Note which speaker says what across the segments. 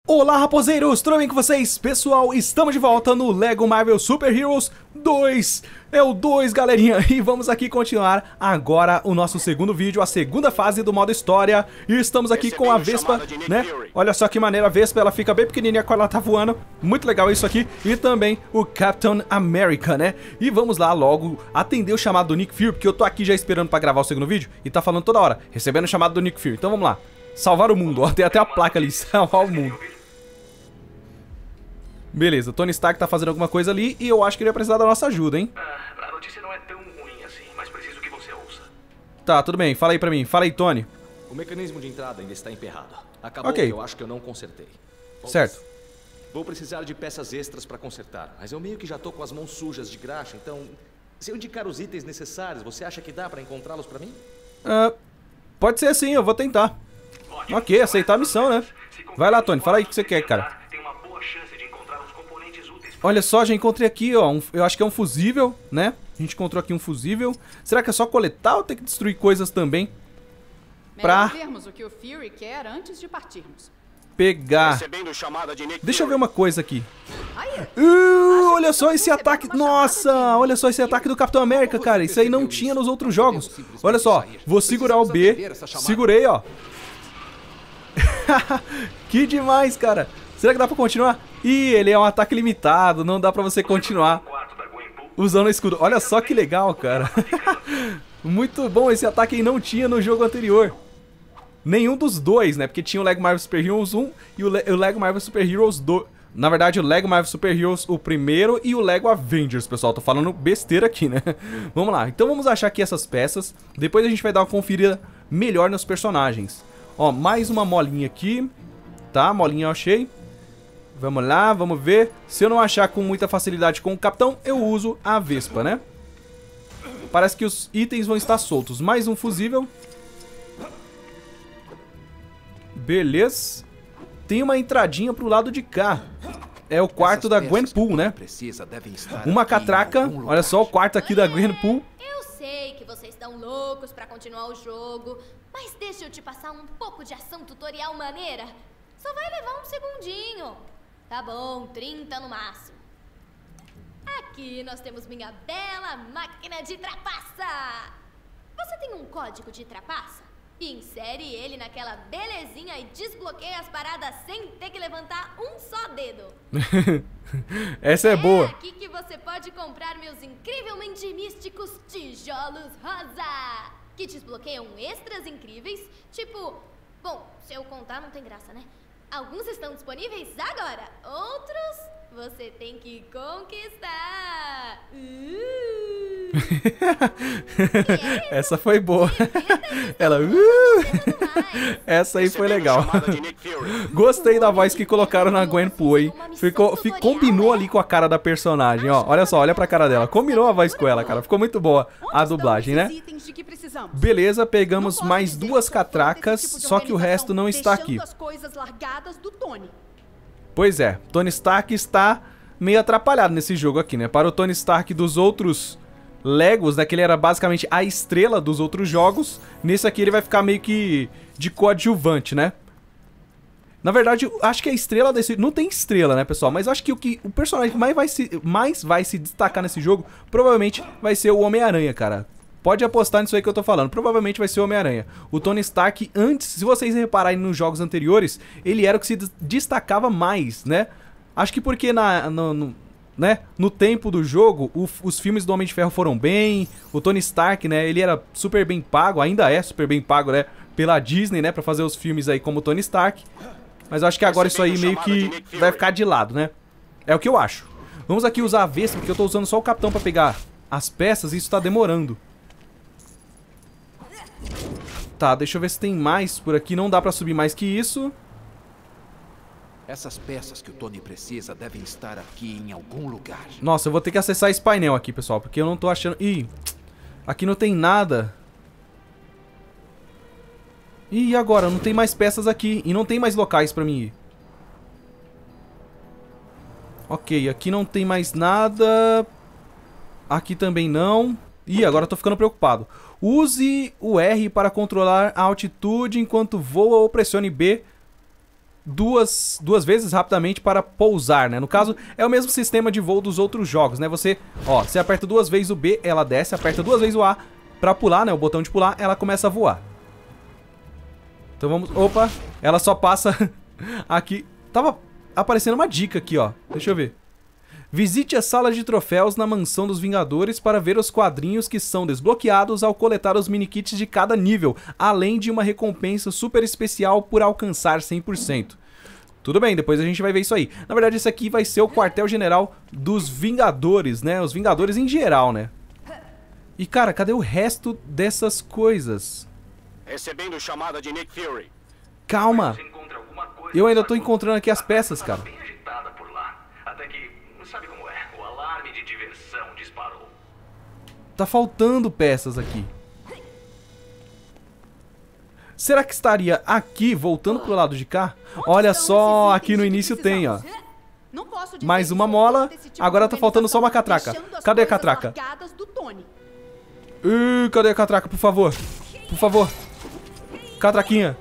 Speaker 1: Olá, raposeiros! Tudo bem com vocês? Pessoal, estamos de volta no Lego Marvel Super Heroes 2. É o 2, galerinha. E vamos aqui continuar agora o nosso segundo vídeo, a segunda fase do modo história. E estamos aqui com a Vespa, né? Olha só que maneira a Vespa, ela fica bem pequenininha quando ela tá voando. Muito legal isso aqui. E também o Captain America, né? E vamos lá logo atender o chamado do Nick Fury, porque eu tô aqui já esperando pra gravar o segundo vídeo. E tá falando toda hora, recebendo o chamado do Nick Fury. Então vamos lá. Salvar o mundo, ó, tem até a placa ali, salvar o mundo. Beleza, Tony Stark tá fazendo alguma coisa ali e eu acho que ele vai precisar da nossa ajuda, hein?
Speaker 2: A notícia não é tão ruim assim, mas preciso que você ouça.
Speaker 1: Tá, tudo bem, fala aí pra mim, fala aí, Tony.
Speaker 3: O mecanismo de entrada ainda está emperrado. Acabou
Speaker 1: Ok.
Speaker 3: que eu acho que eu não consertei.
Speaker 1: Certo.
Speaker 3: Vou precisar de peças extras pra consertar, mas eu meio que já tô com as mãos sujas de graxa, então... Se eu indicar os itens necessários, você acha que dá pra encontrá-los pra mim?
Speaker 1: Pode ser assim, eu vou tentar. Ok, aceitar a missão, né? Vai lá, Tony, fala aí o que você quer, cara.
Speaker 2: Tem uma boa chance de encontrar os componentes úteis.
Speaker 1: Olha só, já encontrei aqui, ó, eu acho que é um fusível, né? A gente encontrou aqui um fusível. Será que é só coletar ou tem que destruir coisas também? Pra
Speaker 4: vermos o que o Fury quer antes de partirmos.
Speaker 1: pegar.
Speaker 2: Recebendo chamada de Nick
Speaker 1: Deixa eu ver uma coisa aqui.
Speaker 4: Aí,
Speaker 1: Olha só esse ataque. Nossa, olha só esse ataque do Capitão América, cara. Isso aí não tinha nos outros jogos. Olha só, vou segurar o B. Segurei, ó. Que demais, cara. Será que dá pra continuar? Ih, ele é um ataque limitado. Não dá pra você continuar usando o escudo. Olha só que legal, cara. Muito bom, esse ataque aí não tinha no jogo anterior. Nenhum dos dois, né? Porque tinha o Lego Marvel Super Heroes 1 e o Lego Marvel Super Heroes 2. Na verdade, o Lego Marvel Super Heroes, o primeiro, e o Lego Avengers, pessoal. Tô falando besteira aqui, né? Vamos lá. Então vamos achar aqui essas peças. Depois a gente vai dar uma conferida melhor nos personagens. Ó, mais uma molinha aqui. Tá, molinha eu achei. Vamos lá, vamos ver. Se eu não achar com muita facilidade com o Capitão, eu uso a Vespa, né? Parece que os itens vão estar soltos. Mais um fusível. Beleza. Tem uma entradinha pro lado de cá. É o quarto da Gwenpool, né? Uma catraca. Olha só o quarto aqui da Gwenpool.
Speaker 5: Eu sei que vocês estão loucos pra continuar o jogo, mas deixa eu te passar um pouco de ação tutorial maneira. Só vai levar um segundinho. Tá bom, 30 no máximo. Aqui nós temos minha bela máquina de trapaça. Você tem um código de trapaça? Insere ele naquela belezinha e desbloqueia as paradas sem ter que levantar um só dedo.
Speaker 1: Essa é boa.
Speaker 5: É aqui que você pode comprar meus incrivelmente místicos tijolos rosa, que desbloqueiam extras incríveis, tipo... Bom, se eu contar não tem graça, né? Alguns estão disponíveis agora, outros você tem que conquistar.
Speaker 1: Essa foi boa. Ela... Essa aí foi legal. Gostei da voz que colocaram na Gwenpool, hein? Combinou ali com a cara da personagem, ó. Olha só, olha pra cara dela. Combinou a voz com ela, cara. Ficou muito boa a dublagem, né? Beleza, pegamos mais duas catracas, só que o resto não está aqui. Pois é, Tony Stark está meio atrapalhado nesse jogo aqui, né? Para o Tony Stark dos outros Legos, né, que ele era basicamente a estrela dos outros jogos, nesse aqui ele vai ficar meio que de coadjuvante, né? Na verdade, acho que a estrela desse... Não tem estrela, né, pessoal? Mas acho que o personagem que mais vai se destacar nesse jogo provavelmente vai ser o Homem-Aranha, cara. Pode apostar nisso aí que eu tô falando. Provavelmente vai ser o Homem-Aranha. O Tony Stark, antes, se vocês repararem nos jogos anteriores, ele era o que se destacava mais, né? Acho que porque no tempo do jogo, os filmes do Homem de Ferro foram bem. O Tony Stark, né, ele era super bem pago, ainda é super bem pago, né, pela Disney, né, pra fazer os filmes aí como Tony Stark. Mas eu acho que agora isso aí meio que vai ficar de lado, né? É o que eu acho. Vamos aqui usar a Vespa, porque eu tô usando só o Capitão pra pegar as peças e isso tá demorando. Tá, deixa eu ver se tem mais por aqui. Não dá pra subir mais que isso.
Speaker 6: Essas peças que o Tony precisa devem estar aqui em algum lugar.
Speaker 1: Nossa, eu vou ter que acessar esse painel aqui, pessoal, porque eu não tô achando... Ih, aqui não tem nada. E agora? Não tem mais peças aqui. E não tem mais locais pra mim ir. Ok, aqui não tem mais nada. Aqui também não. Ih, agora eu tô ficando preocupado. Use o R para controlar a altitude enquanto voa ou pressione B duas vezes rapidamente para pousar, né? No caso, é o mesmo sistema de voo dos outros jogos, né? Você aperta 2 vezes o B, ela desce, aperta 2 vezes o A pra pular, né? O botão de pular, ela começa a voar. Então vamos... Opa! Ela só passa aqui. Tava aparecendo uma dica aqui, ó. Deixa eu ver. Visite a sala de troféus na Mansão dos Vingadores para ver os quadrinhos que são desbloqueados ao coletar os minikits de cada nível, além de uma recompensa super especial por alcançar 100%. Tudo bem, depois a gente vai ver isso aí. Na verdade, esse aqui vai ser o quartel-general dos Vingadores, né? Os Vingadores em geral, né? E, cara, cadê o resto dessas coisas?
Speaker 7: Recebendo chamada de Nick Fury.
Speaker 1: Calma!
Speaker 2: Você encontra alguma coisa,
Speaker 1: Eu ainda tô
Speaker 2: sacou?
Speaker 1: encontrando aqui as peças, cara.
Speaker 2: Bem agitada por lá. Até que, sabe como é? O alarme de diversão disparou.
Speaker 1: Tá faltando peças aqui. Será que estaria aqui, voltando pro lado de cá? Olha só, aqui no início tem, ó.
Speaker 4: Não posso dizer
Speaker 1: Mais
Speaker 4: que
Speaker 1: uma
Speaker 4: sou
Speaker 1: mola.
Speaker 4: contra esse tipo
Speaker 1: Agora
Speaker 4: de
Speaker 1: tá faltando só uma catraca.
Speaker 4: deixando as
Speaker 1: Cadê a
Speaker 4: coisas
Speaker 1: catraca?
Speaker 4: largadas do Tony.
Speaker 1: Cadê a catraca, por favor? Por favor. Catraquinha.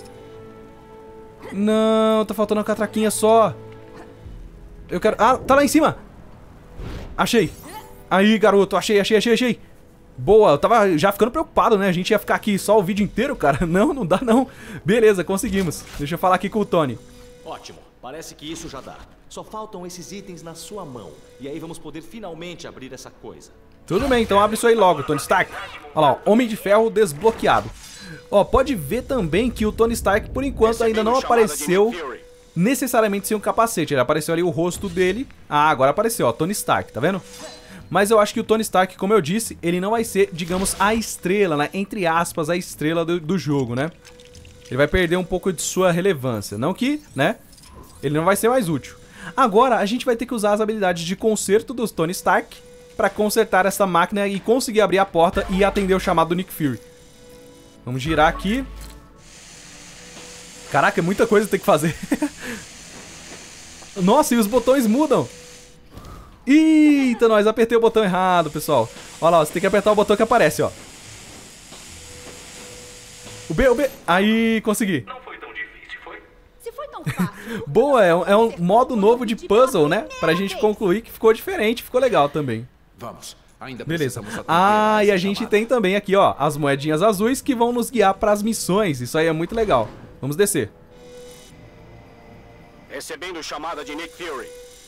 Speaker 1: Não, tá faltando uma catraquinha só. Eu quero... Ah, tá lá em cima. Achei. Aí, garoto, achei. Boa, eu tava já ficando preocupado, né? A gente ia ficar aqui só o vídeo inteiro, cara. Não dá não. Beleza, conseguimos. Deixa eu falar aqui com o Tony.
Speaker 3: Ótimo, parece que isso já dá. Só faltam esses itens na sua mão. E aí vamos poder finalmente abrir essa coisa.
Speaker 1: Tudo bem, então abre isso aí logo, Tony Stark. Olha lá, ó, Homem de Ferro desbloqueado. Ó, pode ver também que o Tony Stark, por enquanto, ainda não apareceu necessariamente sem um capacete. Ele apareceu ali o rosto dele. Ah, agora apareceu, ó, Tony Stark, tá vendo? Mas eu acho que o Tony Stark, como eu disse, ele não vai ser, digamos, a estrela, né? Entre aspas, a estrela do jogo, né? Ele vai perder um pouco de sua relevância. Não que, né? Ele não vai ser mais útil. Agora, a gente vai ter que usar as habilidades de conserto dos Tony Stark pra consertar essa máquina e conseguir abrir a porta e atender o chamado do Nick Fury. Vamos girar aqui. Caraca, é muita coisa que tem que fazer. Nossa, e os botões mudam. Eita, nós apertei o botão errado, pessoal. Olha lá, você tem que apertar o botão que aparece, ó. O B. Aí, consegui.
Speaker 2: Não foi tão difícil, foi?
Speaker 4: Se foi tão fácil.
Speaker 1: Boa, é um modo novo de puzzle, né? Pra gente concluir que ficou diferente, ficou legal também.
Speaker 6: Vamos, ainda
Speaker 1: Beleza.
Speaker 6: precisamos atender
Speaker 1: Ah, e a
Speaker 6: essa
Speaker 1: gente
Speaker 6: chamada.
Speaker 1: tem também aqui, ó, as moedinhas azuis que vão nos guiar pras missões. Isso aí é muito legal. Vamos descer.
Speaker 7: Recebendo chamada de Nick Fury.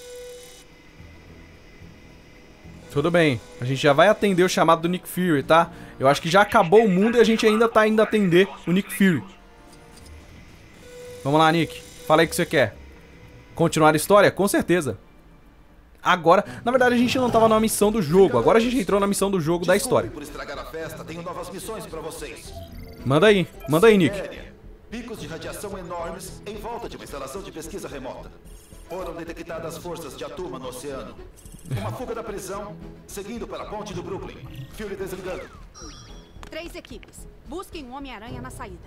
Speaker 1: Tudo bem, a gente já vai atender o chamado do Nick Fury, tá? Eu acho que já acabou o mundo e a gente ainda tá indo atender o Nick Fury. Vamos lá, Nick. Fala aí o que você quer. Continuar a história? Com certeza. Agora, na verdade a gente não tava na missão do jogo. Agora a gente entrou na missão do jogo da história.
Speaker 8: Por estragar a festa, tenho novas missões pra vocês.
Speaker 1: Manda aí, Nick.
Speaker 8: Picos de radiação enormes em volta de uma instalação de pesquisa remota. Foram detectadas forças de Atuma no oceano. Uma fuga da prisão, seguindo para a ponte do Brooklyn. Fury desligando.
Speaker 4: 3 equipes. Busquem o Homem-Aranha na saída.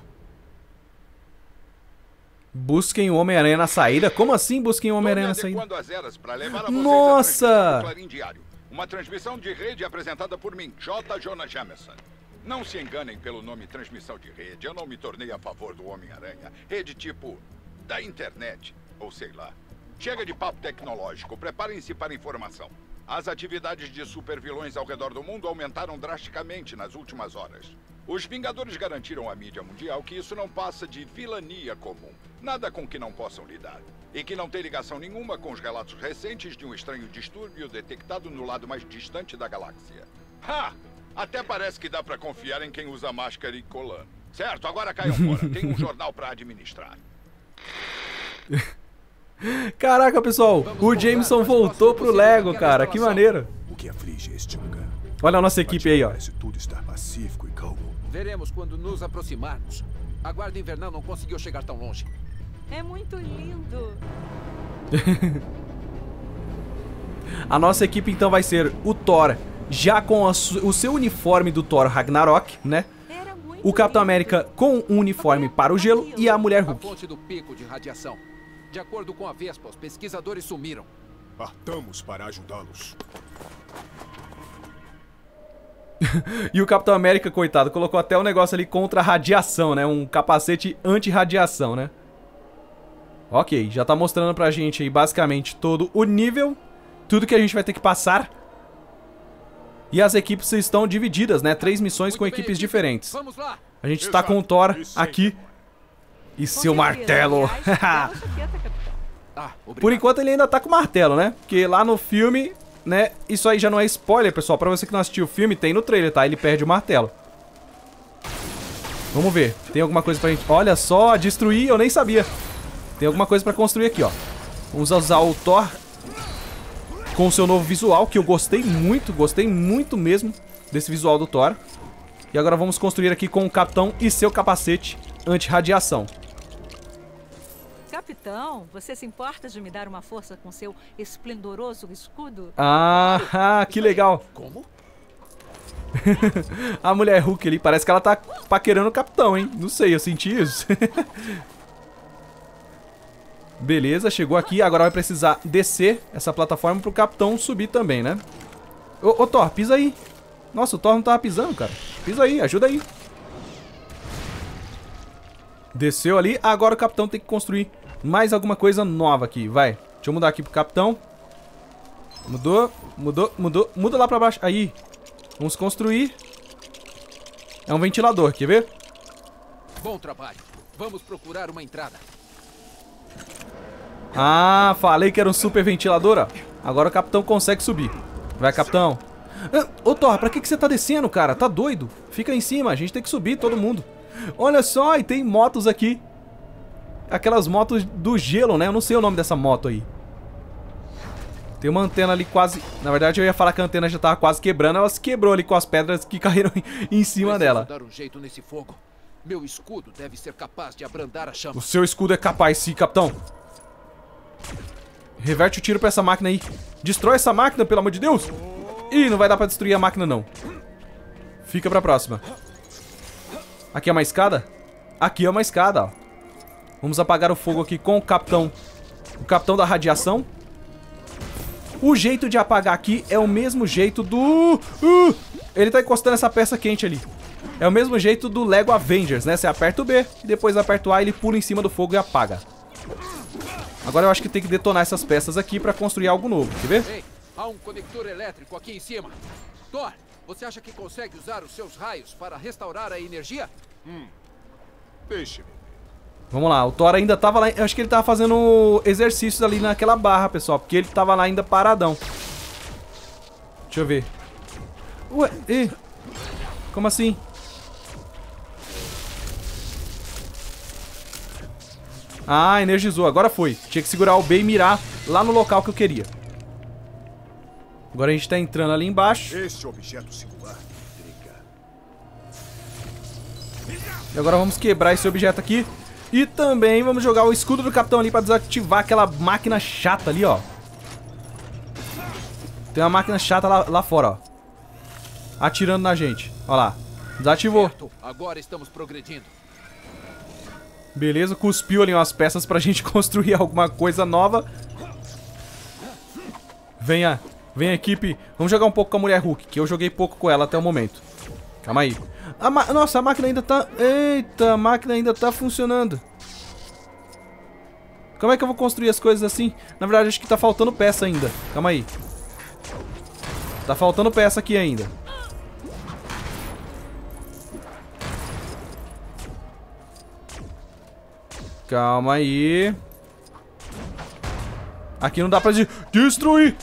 Speaker 1: Busquem o Homem-Aranha na saída? Como assim busquem o Homem-Aranha na saída?
Speaker 9: Adequando as eras para levar a vocês
Speaker 1: Nossa!
Speaker 9: a transmissão do Clarim Diário. Uma transmissão de rede apresentada por mim, J. Jonah Jameson. Não se enganem pelo nome transmissão de rede. Eu não me tornei a favor do Homem-Aranha. Rede tipo da internet, ou sei lá. Chega de papo tecnológico. Preparem-se para a informação. As atividades de supervilões ao redor do mundo aumentaram drasticamente nas últimas horas. Os Vingadores garantiram à mídia mundial que isso não passa de vilania comum. Nada com que não possam lidar. E que não tem ligação nenhuma com os relatos recentes de um estranho distúrbio detectado no lado mais distante da galáxia. Ha! Até parece que dá pra confiar em quem usa máscara e colã. Certo, agora caiam fora. Tem um jornal pra administrar.
Speaker 1: Caraca, pessoal, o Jameson voltou pro Lego, cara. Que maneiro.
Speaker 10: O que aflige este lugar?
Speaker 1: Olha a nossa equipe aí, ó.
Speaker 10: Parece tudo estar pacífico e calmo.
Speaker 6: Veremos quando nos aproximarmos. A Guarda Invernal não conseguiu chegar tão longe.
Speaker 11: É muito lindo.
Speaker 1: A nossa equipe então vai ser o Thor, já com o seu uniforme do Thor Ragnarok, né? O Capitão América com um uniforme para o gelo e a Mulher
Speaker 6: A
Speaker 1: Hulk.
Speaker 6: fonte do pico de radiação. De acordo com a Vespa, os pesquisadores sumiram.
Speaker 10: Partamos para ajudá-los.
Speaker 1: E o Capitão América, coitado, colocou até um negócio ali contra a radiação, né? Um capacete anti-radiação, né? Ok, já tá mostrando pra gente aí basicamente todo o nível, tudo que a gente vai ter que passar. E as equipes estão divididas, né? 3 missões com equipes diferentes.
Speaker 6: Vamos lá.
Speaker 1: A gente tá com o Thor aqui e seu martelo. Por enquanto ele ainda tá com o martelo, né? Porque lá no filme, né? Isso aí já não é spoiler, pessoal. Pra você que não assistiu o filme, tem no trailer, tá? Ele perde o martelo. Vamos ver. Tem alguma coisa pra gente... Olha só, destruir, eu nem sabia. Tem alguma coisa pra construir aqui, ó. Vamos usar o Thor com o seu novo visual, que eu gostei muito mesmo desse visual do Thor. E agora vamos construir aqui com o Capitão e seu capacete anti-radiação.
Speaker 11: Capitão, você se importa de me dar uma força com seu esplendoroso escudo?
Speaker 1: Ah, que legal.
Speaker 6: Como?
Speaker 1: A mulher Hulk ali, parece que ela tá paquerando o Capitão, hein? Não sei, eu senti isso. Beleza, chegou aqui. Agora vai precisar descer essa plataforma pro Capitão subir também, né? Ô, Thor, pisa aí. Nossa, o Thor não tava pisando, cara. Pisa aí, ajuda aí. Desceu ali. Agora o Capitão tem que construir mais alguma coisa nova aqui. Vai, deixa eu mudar aqui pro Capitão. Mudou. Muda lá pra baixo. Aí. Vamos construir. É um ventilador, quer ver?
Speaker 6: Bom trabalho. Vamos procurar uma entrada.
Speaker 1: Ah, falei que era um super ventilador, ó. Agora o Capitão consegue subir. Vai, Capitão. Ô, Thor, pra que você tá descendo, cara? Tá doido? Fica em cima, a gente tem que subir, todo mundo. Olha só, e tem motos aqui. Aquelas motos do gelo, né? Eu não sei o nome dessa moto aí. Tem uma antena ali quase... Na verdade, eu ia falar que a antena já tava quase quebrando. Ela se quebrou ali com as pedras que caíram em cima dela.
Speaker 6: Dar um jeito nesse fogo. Meu escudo deve ser capaz de abrandar a chama.
Speaker 1: O seu escudo é capaz, sim, Capitão. Reverte o tiro pra essa máquina aí. Destrói essa máquina, pelo amor de Deus. Ih, não vai dar pra destruir a máquina, não. Fica pra próxima. Aqui é uma escada? Aqui é uma escada, ó. Vamos apagar o fogo aqui com o Capitão. O Capitão da radiação. O jeito de apagar aqui é o mesmo jeito do... ele tá encostando essa peça quente ali. É o mesmo jeito do Lego Avengers, né? Você aperta o B e depois aperta o A, ele pula em cima do fogo e apaga. Agora eu acho que tem que detonar essas peças aqui pra construir algo novo, quer ver?
Speaker 6: Ei, há um conector elétrico aqui em cima. Thor, você acha que consegue usar os seus raios para restaurar a energia?
Speaker 10: Deixe-me.
Speaker 1: Vamos lá, o Thor ainda tava lá, eu acho que ele tava fazendo exercícios ali naquela barra, pessoal, porque ele tava lá ainda paradão. Deixa eu ver. Ué, como assim? Ah, energizou, agora foi. Tinha que segurar o B e mirar lá no local que eu queria. Agora a gente tá entrando ali embaixo.
Speaker 10: Este objeto singular.
Speaker 1: E agora vamos quebrar esse objeto aqui. E também vamos jogar o escudo do Capitão ali pra desativar aquela máquina chata ali, ó. Tem uma máquina chata lá fora, ó. Atirando na gente. Ó lá. Desativou.
Speaker 6: Agora estamos progredindo.
Speaker 1: Beleza, cuspiu ali umas peças pra gente construir alguma coisa nova. Venha, equipe. Vamos jogar um pouco com a mulher Hulk, que eu joguei pouco com ela até o momento. Calma aí. Nossa, a máquina ainda tá... Eita, a máquina ainda tá funcionando. Como é que eu vou construir as coisas assim? Na verdade, acho que tá faltando peça ainda. Calma aí. Tá faltando peça aqui ainda. Calma aí. Aqui não dá pra destruir.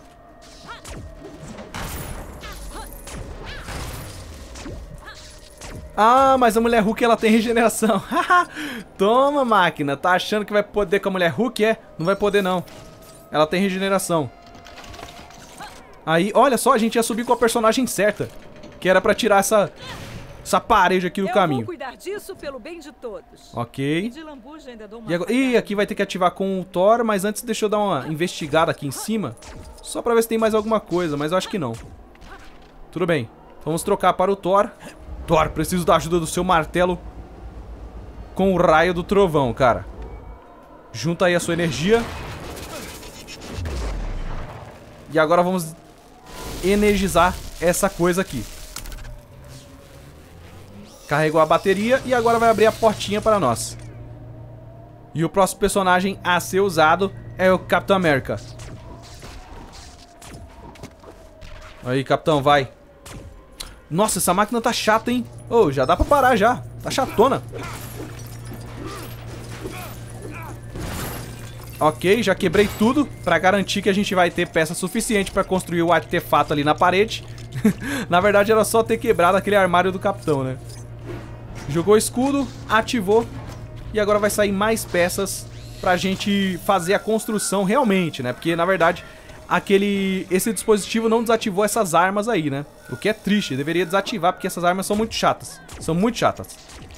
Speaker 1: Ah, mas a mulher Hulk, ela tem regeneração. Toma, máquina. Tá achando que vai poder com a mulher Hulk? É? Não vai poder, não. Ela tem regeneração. Aí, olha só, a gente ia subir com a personagem certa. Que era pra tirar essa parede aqui do caminho.
Speaker 11: Eu vou cuidar disso pelo bem de todos.
Speaker 1: Ok.
Speaker 11: E de lambuja ainda dou uma...
Speaker 1: E agora... Ih, aqui vai ter que ativar com o Thor, mas antes deixa eu dar uma investigada aqui em cima. Só pra ver se tem mais alguma coisa, mas eu acho que não. Tudo bem. Vamos trocar para o Thor. Thor, preciso da ajuda do seu martelo com o raio do trovão, cara. Junta aí a sua energia. E agora vamos energizar essa coisa aqui. Carregou a bateria e agora vai abrir a portinha para nós. E o próximo personagem a ser usado é o Capitão América. Aí, Capitão, vai. Nossa, essa máquina tá chata, hein? Ô, já dá pra parar já. Tá chatona. Ok, já quebrei tudo pra garantir que a gente vai ter peça suficiente pra construir o artefato ali na parede. Na verdade, era só ter quebrado aquele armário do Capitão, né? Jogou o escudo, ativou. E agora vai sair mais peças pra gente fazer a construção realmente, né? Porque, na verdade, esse dispositivo não desativou essas armas aí, né? O que é triste, deveria desativar, porque essas armas são muito chatas. São muito chatas.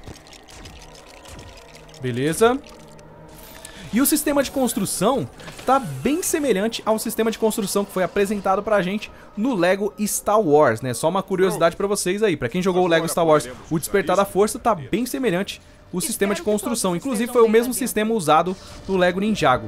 Speaker 1: Beleza. E o sistema de construção tá bem semelhante ao sistema de construção que foi apresentado pra gente no Lego Star Wars, né? Só uma curiosidade pra vocês aí. Pra quem jogou o Lego Star Wars, o Despertar da Força tá bem semelhante o sistema de construção. Inclusive foi o mesmo sistema usado no Lego Ninjago.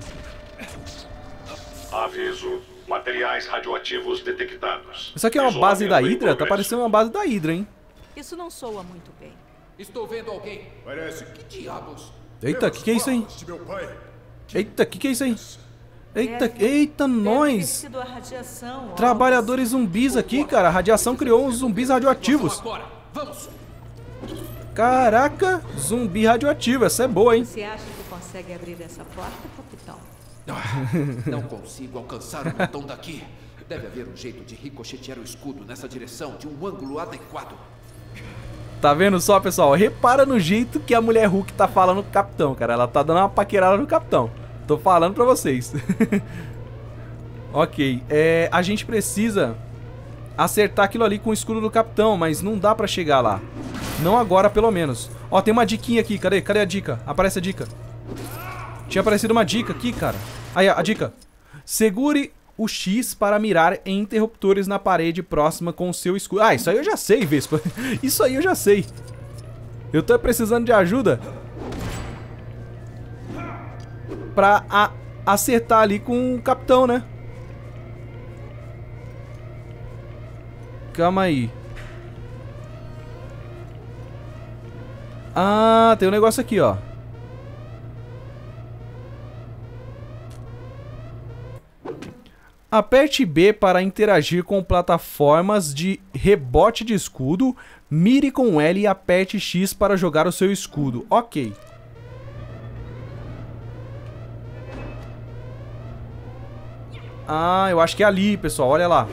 Speaker 7: Aviso. Materiais radioativos detectados.
Speaker 1: Isso aqui é uma base da Hydra? Tá parecendo uma base da Hydra, hein?
Speaker 11: Isso não soa muito bem.
Speaker 6: Estou vendo alguém.
Speaker 10: Parece.
Speaker 6: Que diabos?
Speaker 1: Eita, que é isso aí? Eita, que é isso aí? Eita, nós! Trabalhadores zumbis aqui, cara. A radiação criou uns zumbis radioativos.
Speaker 6: Vamos.
Speaker 1: Caraca, zumbi radioativo. Essa é boa, hein?
Speaker 11: Você acha que consegue abrir essa porta, capitão?
Speaker 6: Não consigo alcançar o botão daqui. Deve haver um jeito de ricochetear o escudo nessa direção, de um ângulo adequado.
Speaker 1: Tá vendo só, pessoal? Repara no jeito que a mulher Hulk tá falando com o Capitão, cara. Ela tá dando uma paquerada no Capitão. Tô falando pra vocês. Ok, a gente precisa acertar aquilo ali com o escudo do Capitão, mas não dá pra chegar lá. Não agora, pelo menos. Ó, tem uma diquinha aqui. Cadê a dica? Aparece a dica. Tinha aparecido uma dica aqui, cara. Aí, a dica. Segure o X para mirar em interruptores na parede próxima com o seu escudo. Ah, isso aí eu já sei, Vespa. Isso aí eu já sei. Eu tô precisando de ajuda pra acertar ali com o Capitão, né? Calma aí. Ah, tem um negócio aqui, ó. Aperte B para interagir com plataformas de rebote de escudo. Mire com L e aperte X para jogar o seu escudo. Ok. Ah, eu acho que é ali, pessoal. Olha lá.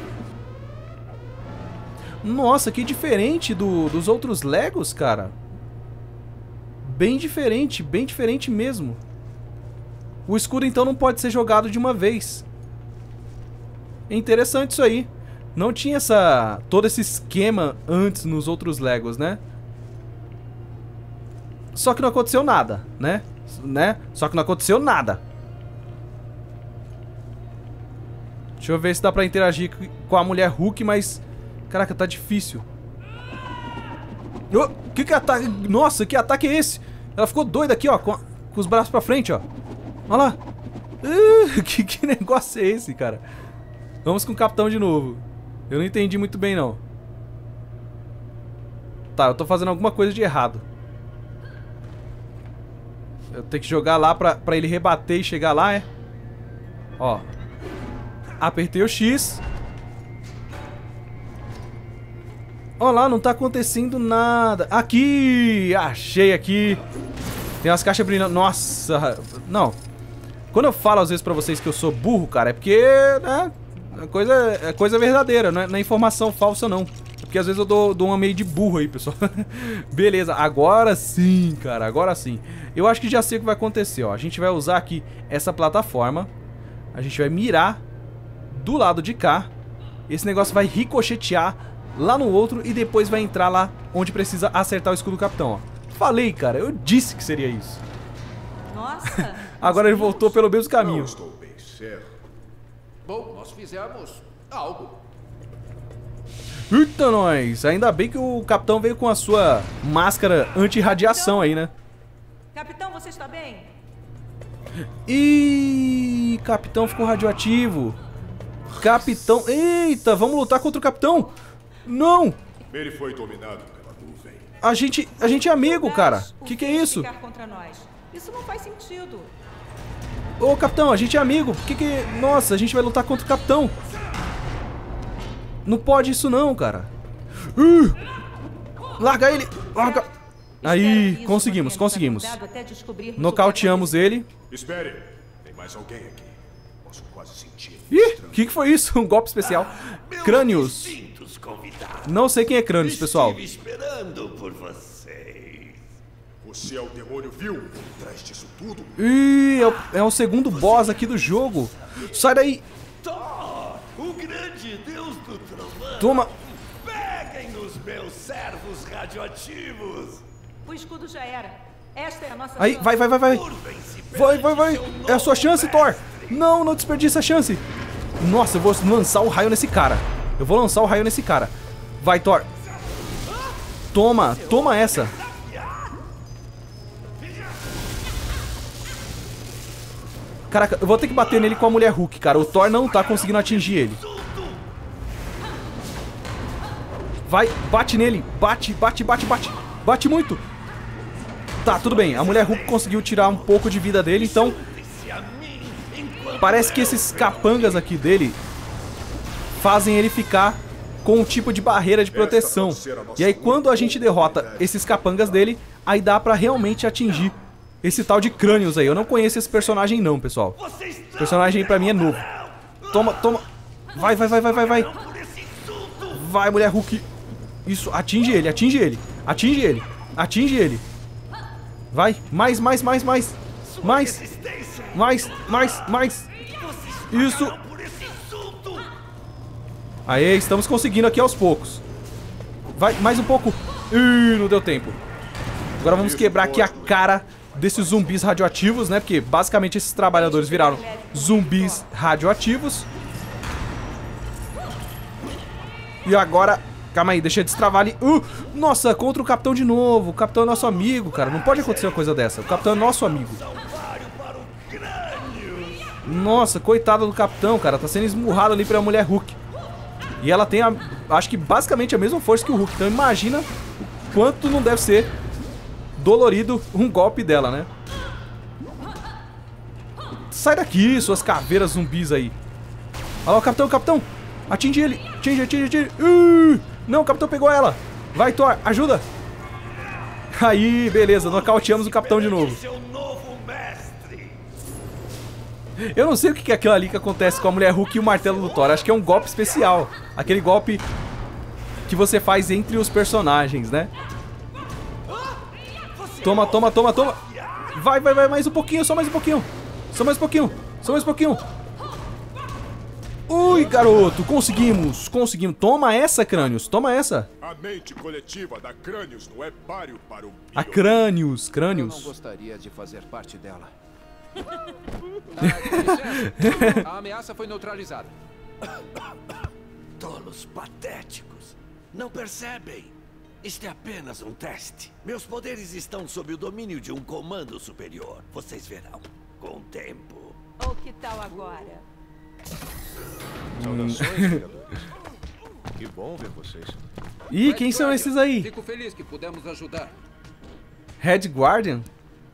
Speaker 1: Nossa, que diferente dos outros Legos, cara. Bem diferente mesmo. O escudo, então, não pode ser jogado de uma vez. É interessante isso aí. Não tinha todo esse esquema antes nos outros Legos, né? Só que não aconteceu nada, né? Só que não aconteceu nada. Deixa eu ver se dá pra interagir com a mulher Hulk, mas... Caraca, tá difícil. Que ataque... Nossa, que ataque é esse? Ela ficou doida aqui, ó, com os braços pra frente, ó. Olha lá. Que negócio é esse, cara? Vamos com o Capitão de novo. Eu não entendi muito bem, não. Tá, eu tô fazendo alguma coisa de errado. Eu tenho que jogar lá pra ele rebater e chegar lá, é? Ó. Apertei o X. Olha lá, não tá acontecendo nada. Aqui! Achei aqui. Tem umas caixas brilhando. Nossa. Não. Quando eu falo às vezes pra vocês que eu sou burro, cara, é porque, né? É coisa verdadeira, não é informação falsa, não. É porque às vezes eu dou uma meio de burro aí, pessoal. Beleza, agora sim, cara, agora sim. Eu acho que já sei o que vai acontecer, ó. A gente vai usar aqui essa plataforma. A gente vai mirar do lado de cá. Esse negócio vai ricochetear lá no outro e depois vai entrar lá onde precisa acertar o escudo do Capitão, ó. Falei, cara, eu disse que seria isso.
Speaker 11: Nossa.
Speaker 1: Agora ele voltou pelo mesmo caminho.
Speaker 10: Não estou bem certo.
Speaker 6: Bom, nós fizemos algo.
Speaker 1: Eita, nós! Ainda bem que o Capitão veio com a sua máscara anti-radiação aí, né?
Speaker 11: Capitão, você está bem?
Speaker 1: Ih, Capitão ficou radioativo. Capitão... Eita, vamos lutar contra o Capitão. Não!
Speaker 10: Ele foi dominado pela nuvem.
Speaker 1: A gente é amigo, cara. Que é isso?
Speaker 11: Isso não faz sentido.
Speaker 1: Ô, capitão, a gente é amigo. Por que... Nossa, a gente vai lutar contra o capitão. Não pode isso não, cara. Larga ele. Larga. Aí, conseguimos. Nocauteamos ele.
Speaker 10: Espere. Tem mais alguém aqui. Posso quase sentir.
Speaker 1: Ih, o que foi isso? Um golpe especial. Crânios. Não sei quem é Crânios, pessoal.
Speaker 10: Esperando por vocês. Você é o demônio vil por trás disso tudo?
Speaker 1: Ih, é o segundo boss aqui do jogo. Sai daí.
Speaker 12: Thor, o grande deus do trovão.
Speaker 1: Toma.
Speaker 12: Peguem os meus servos radioativos.
Speaker 11: O escudo já era. Esta é a nossa
Speaker 1: Aí, vai. Vai. É a sua chance, Thor. Não desperdiça a chance. Nossa, eu vou lançar um raio nesse cara. Vai, Thor. Toma essa. Caraca, eu vou ter que bater nele com a mulher Hulk, cara. O Thor não tá conseguindo atingir ele. Vai, bate nele. Bate. Bate muito. Tá, tudo bem. A mulher Hulk conseguiu tirar um pouco de vida dele, então... Parece que esses capangas aqui dele fazem ele ficar com um tipo de barreira de proteção. E aí quando a gente derrota esses capangas dele, aí dá pra realmente atingir esse tal de Crânios aí. Eu não conheço esse personagem não, pessoal. Esse personagem aí pra mim é novo. Toma. Vai. Vai, mulher Hulk. Isso, atinge ele. Vai, mais. Isso. Aê, estamos conseguindo aqui aos poucos. Vai, mais um pouco. Ih, não deu tempo. Agora vamos quebrar aqui a cara desses zumbis radioativos, né? Porque basicamente esses trabalhadores viraram zumbis radioativos. E agora... Calma aí, deixa eu destravar ali. Nossa, contra o capitão de novo. O capitão é nosso amigo, cara. Não pode acontecer uma coisa dessa. O capitão é nosso amigo. Nossa, coitado do capitão, cara. Tá sendo esmurrado ali pela mulher Hulk. E ela tem, acho que basicamente a mesma força que o Hulk. Então imagina o quanto não deve ser dolorido um golpe dela, né? Sai daqui, suas caveiras zumbis aí. Olha lá o capitão. Atinge ele. Atinge. Não, o capitão pegou ela. Vai, Thor, ajuda. Aí, beleza, nocauteamos o capitão de novo. Eu não sei o que é aquilo ali que acontece com a mulher Hulk e o martelo do Thor. Acho que é um golpe especial. Aquele golpe que você faz entre os personagens, né? Toma. Vai, mais um pouquinho, só mais um pouquinho. Ui, garoto, conseguimos. Toma essa, Crânios, toma essa.
Speaker 10: A mente coletiva da Crânios não é páreo para o...
Speaker 1: A Crânios.
Speaker 6: Eu não gostaria de fazer parte dela. A ameaça foi neutralizada.
Speaker 12: Tolos patéticos. Não percebem? Isto é apenas um teste. Meus poderes estão sob o domínio de um comando superior. Vocês verão, com o tempo.
Speaker 11: Ou que tal agora?
Speaker 10: Saudações, criadores. Que bom ver vocês.
Speaker 1: Ih, quem são esses aí?
Speaker 6: Fico feliz que pudemos ajudar.
Speaker 1: Red Guardian?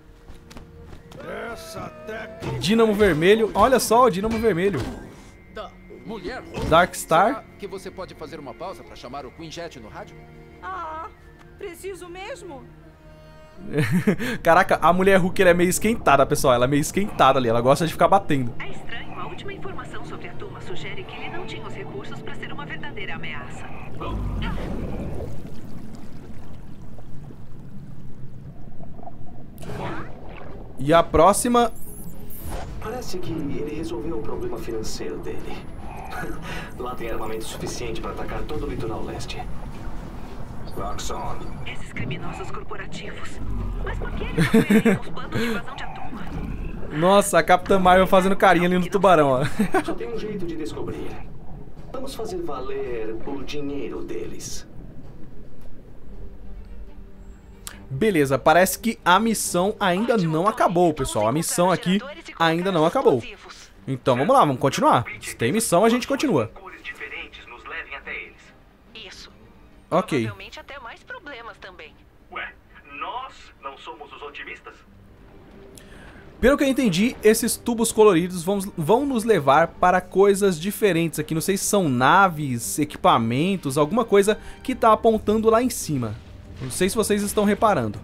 Speaker 1: Dínamo Vermelho. Olha só o Dínamo Vermelho.
Speaker 6: Mulher,
Speaker 1: Dark Star.
Speaker 6: será que você pode fazer uma pausa para chamar o Quinjet no rádio?
Speaker 11: Preciso mesmo?
Speaker 1: Caraca, a mulher Hulk é meio esquentada, pessoal. Ela é meio esquentada ali, ela gosta de ficar batendo.
Speaker 13: É estranho, a última informação sobre a turma sugere que ele não tinha os recursos para ser uma verdadeira ameaça.
Speaker 1: E a próxima...
Speaker 2: Parece que ele resolveu o problema financeiro dele. Lá tem armamento suficiente para atacar todo o litoral leste. Roxxon.
Speaker 13: Esses criminosos corporativos. Mas por que eles não veriam os planos de invasão de Atuma?
Speaker 1: Nossa, a Capitã Marvel fazendo carinha ali no tubarão, ó.
Speaker 2: Só tem um jeito de descobrir. Vamos fazer valer o dinheiro deles.
Speaker 1: Beleza, parece que a missão ainda não acabou, pessoal. A missão aqui ainda não acabou. Então vamos lá, vamos continuar. Se tem missão, a gente continua.
Speaker 13: Isso.
Speaker 1: Ok.
Speaker 13: Provavelmente até mais problemas também.
Speaker 7: Ué, nós não somos os otimistas?
Speaker 1: Pelo que eu entendi, esses tubos coloridos vão nos levar para coisas diferentes aqui. Não sei se são naves, equipamentos, alguma coisa que tá apontando lá em cima. Não sei se vocês estão reparando.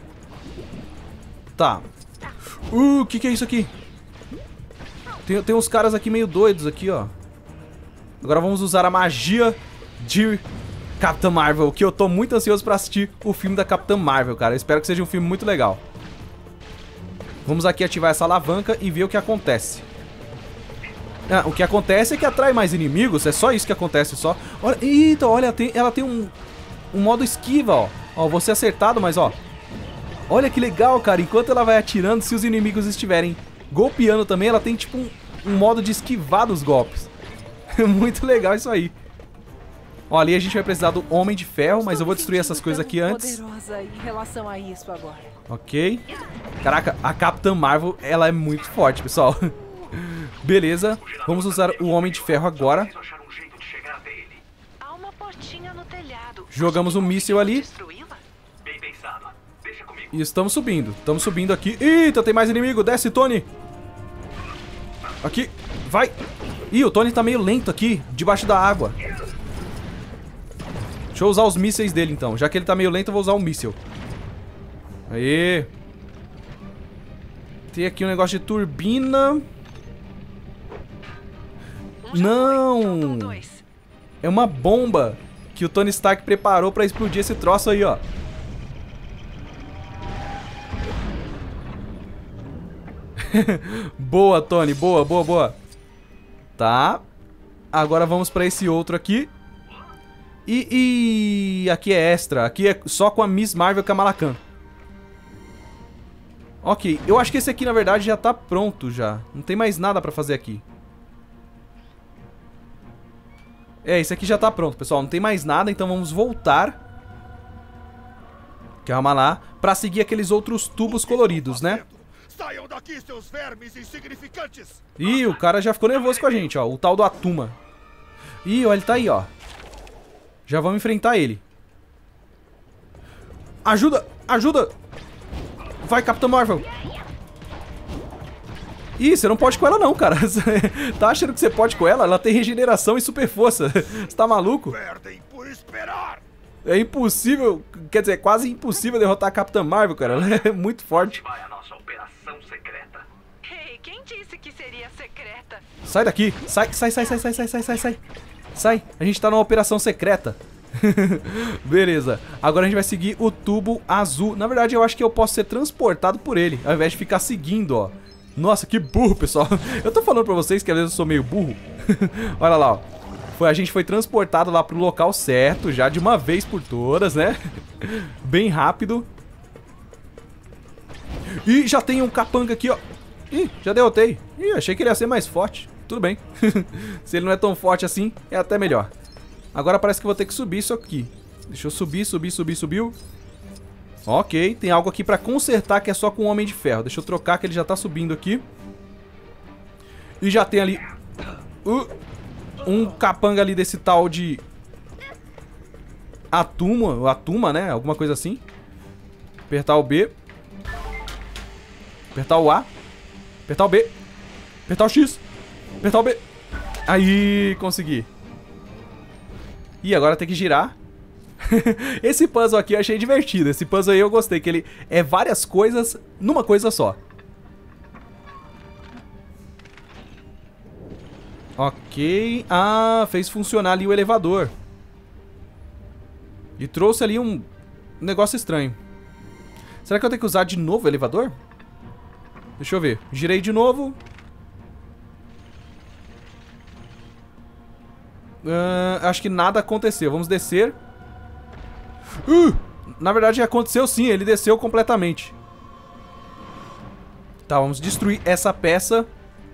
Speaker 1: Tá. O que é isso aqui? Tem uns caras aqui meio doidos aqui, ó. Agora vamos usar a magia de Capitã Marvel, que eu tô muito ansioso pra assistir o filme da Capitã Marvel, cara. Eu espero que seja um filme muito legal. Vamos aqui ativar essa alavanca e ver o que acontece. Ah, o que acontece é que atrai mais inimigos. É só isso que acontece, só. Olha, eita, olha, ela tem um modo esquiva, ó. Ó, vou ser acertado, mas ó. Olha que legal, cara. Enquanto ela vai atirando, se os inimigos estiverem golpeando também, ela tem tipo um modo de esquivar dos golpes. Muito legal isso aí. Ó, ali a gente vai precisar do Homem de Ferro, mas eu vou destruir essas coisas aqui antes.
Speaker 11: Poderosa em relação a isso agora.
Speaker 1: Ok. Caraca, a Capitã Marvel, ela é muito forte, pessoal. Beleza, vamos usar o Homem de Ferro agora.
Speaker 13: Há uma portinha no telhado.
Speaker 1: Jogamos um míssil ali. E estamos subindo aqui. Eita, tem mais inimigo, desce, Tony. Aqui, vai. Ih, o Tony tá meio lento aqui, debaixo da água. Deixa eu usar os mísseis dele então. Já que ele tá meio lento, eu vou usar um míssil. Aê. Tem aqui um negócio de turbina. Não. É uma bomba que o Tony Stark preparou pra explodir esse troço aí, ó. Boa, Tony. Boa, boa, boa. Tá. Agora vamos pra esse outro aqui. E aqui é extra. Aqui é só com a Miss Marvel Kamala Khan. Ok, eu acho que esse aqui na verdade já tá pronto já. Não tem mais nada pra fazer aqui. É, esse aqui já tá pronto, pessoal. Não tem mais nada, então vamos voltar. Calma lá. Pra seguir aqueles outros tubos coloridos, né?
Speaker 10: Saiam daqui, seus vermes insignificantes!
Speaker 1: Ih, o cara já ficou nervoso com a gente, ó. O tal do Atuma. Ih, ó, ele tá aí, ó. Já vamos enfrentar ele. Ajuda! Ajuda! Vai, Capitã Marvel! Ih, você não pode com ela não, cara. Tá achando que você pode com ela? Ela tem regeneração e super força. Você tá maluco?
Speaker 10: Perdem por esperar!
Speaker 1: É impossível, quer dizer, é quase impossível derrotar a Capitã Marvel, cara. Ela é muito forte.
Speaker 2: Vai a nossa operação secreta.
Speaker 13: Ei, quem disse que seria secreta?
Speaker 1: Sai daqui. Sai. Sai. A gente tá numa operação secreta. Beleza. Agora a gente vai seguir o tubo azul. Na verdade, eu acho que eu posso ser transportado por ele, ao invés de ficar seguindo, ó. Nossa, que burro, pessoal. Eu tô falando pra vocês que às vezes eu sou meio burro. Olha lá, ó. A gente foi transportado lá pro local certo, já de uma vez por todas, né? Bem rápido. Ih, já tem um capanga aqui, ó. Ih, já derrotei. Ih, achei que ele ia ser mais forte. Tudo bem. Se ele não é tão forte assim, é até melhor. Agora parece que eu vou ter que subir isso aqui. Deixa eu subiu. Ok, tem algo aqui pra consertar que é só com o Homem de Ferro. Deixa eu trocar que ele já tá subindo aqui. E já tem ali um capanga ali desse tal de Atuma, né? Alguma coisa assim. Apertar o B. Apertar o A. Apertar o B. Apertar o X. Apertar o B. Aí, consegui. E agora tem que girar. Esse puzzle aqui eu achei divertido. Esse puzzle aí eu gostei, que ele é várias coisas numa coisa só. Ok. Ah, fez funcionar ali o elevador. E trouxe ali um negócio estranho. Será que eu tenho que usar de novo o elevador? Deixa eu ver. Girei de novo. Acho que nada aconteceu. Vamos descer. Na verdade aconteceu sim. Ele desceu completamente. Tá, vamos destruir essa peça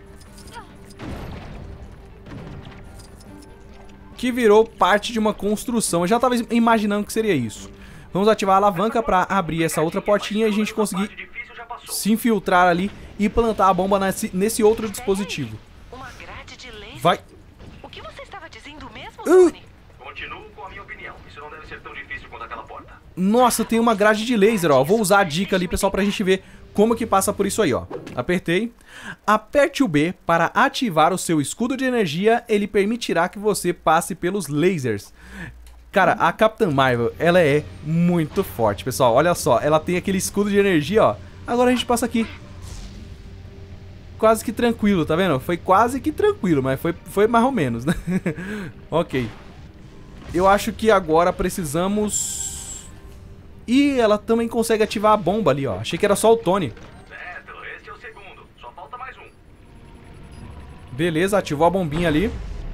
Speaker 1: que virou parte de uma construção. Eu já tava imaginando que seria isso. Vamos ativar a alavanca pra abrir essa outra portinha e a gente conseguir se infiltrar ali e plantar a bomba nesse outro dispositivo. Vai.
Speaker 13: O que você estava dizendo mesmo,
Speaker 2: Tony? Continuo com a minha opinião. Isso não deve ser tão difícil quanto aquela porta.
Speaker 1: Nossa, tem uma grade de laser, ó. Vou usar a dica ali, pessoal, pra gente ver como que passa por isso aí, ó. Apertei. Aperte o B para ativar o seu escudo de energia. Ele permitirá que você passe pelos lasers. Cara, a Capitã Marvel, ela é muito forte, pessoal. Olha só, ela tem aquele escudo de energia, ó. Agora a gente passa aqui. Quase que tranquilo, tá vendo? Foi quase que tranquilo, mas foi mais ou menos, né? Ok. Eu acho que agora precisamos... Ih, ela também consegue ativar a bomba ali, ó. Achei que era só o Tony.
Speaker 10: Certo, esse é o segundo. Só falta mais um.
Speaker 1: Beleza, ativou a bombinha ali.